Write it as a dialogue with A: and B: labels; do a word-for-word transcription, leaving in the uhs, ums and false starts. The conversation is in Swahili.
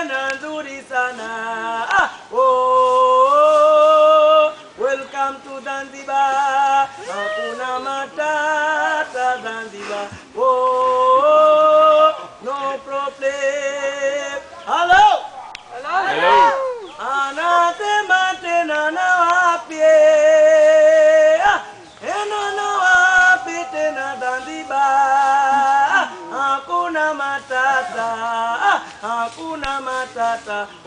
A: tena nzuri sana. Ah, oh, welcome to Zanzibar. Hakuna Matata Zanzibar. Oh, no problem. Hello. Hello. Hello. Anasema tena na wapi? Ena na wapi tena Zanzibar? Hakuna matata, hakuna matata.